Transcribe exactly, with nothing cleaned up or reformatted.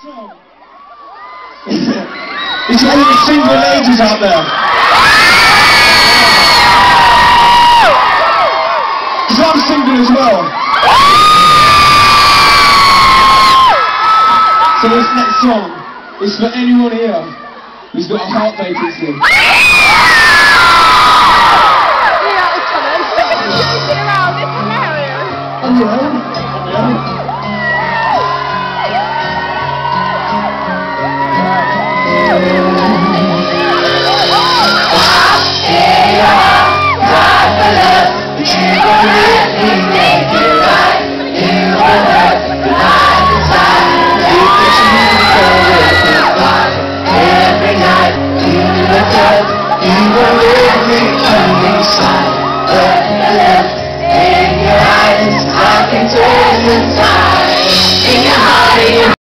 song is for all the single ladies out there. Because I'm single as well. So this next song is for anyone here who's got a heart vacancy.